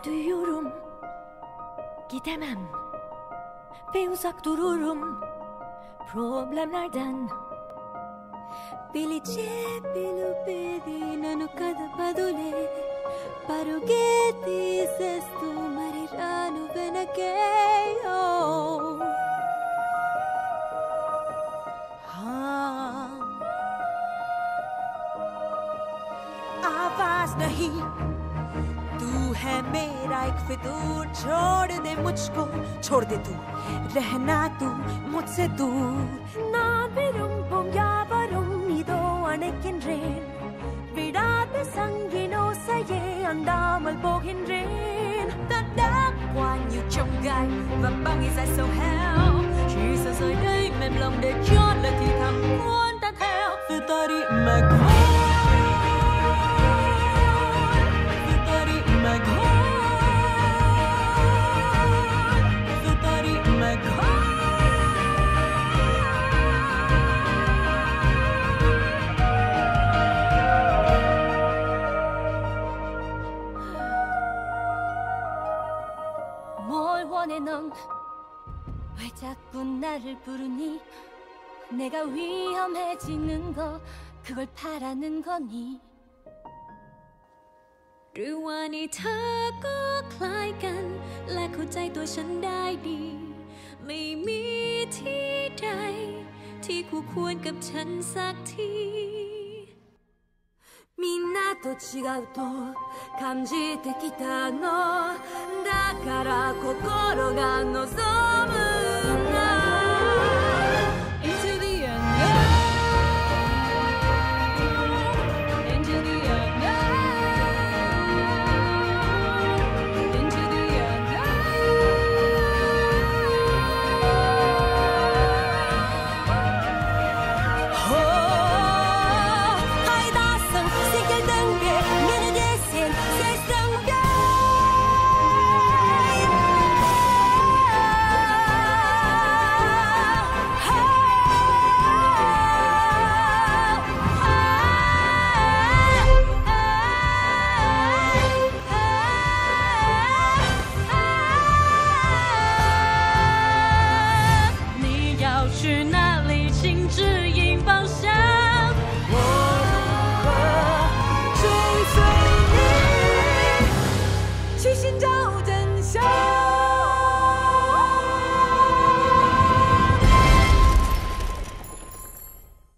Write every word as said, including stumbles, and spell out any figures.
duyuyorum. Gidemem ve uzak dururum problemlerden. పిలిచే పిలుపేది నన్ను కదపదులే పరుగే తీసేస్తూ మరి రాను వెనకే आवाज नहीं तू है मेरा एक फितूर छोड़ दे मुझको छोड़ दे तू रहना तू मुझसे दूर நான் விரும்பும் யாவரும் இதோ அணைக்கின்றேன் விடாத சங்கின் ஓசையே அண்டாமல் போகின்றேன். ta đã qua nhiều chông gai và bao ngày dài sầu heo chỉ sợ rời đây mềm lòng để cho lời thì thầm muốn ta theo từ ta đi mà thôi. 뭘 원해 넌 왜 자꾸 나를 부르니 내가 위험해지는 거 그걸 바라는 거니 หรือว่านี่เธอก็คล้ายกันและเข้าใจตัวฉันได้ดีไม่มีที่ใดที่คู่ควรกับฉันสักทีみんなと違うと感じてきたのだから心が望む